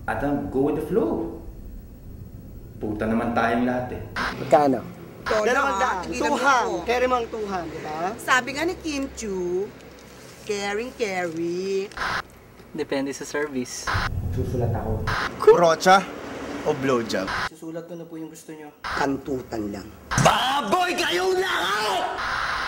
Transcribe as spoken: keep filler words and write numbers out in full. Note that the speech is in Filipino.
Adam, go with the flow. Puta naman tayong lahat eh. Magkano? Dalawang daan. Tuhang. Carry mo ang tuhang, di ba? Sabi nga ni Kim Chu, caring carry. Depende sa service. Susulat ako. Rocha o blowjob? Susulat ko na po yung gusto nyo. Kantutan lang. Baboy kayong lahat!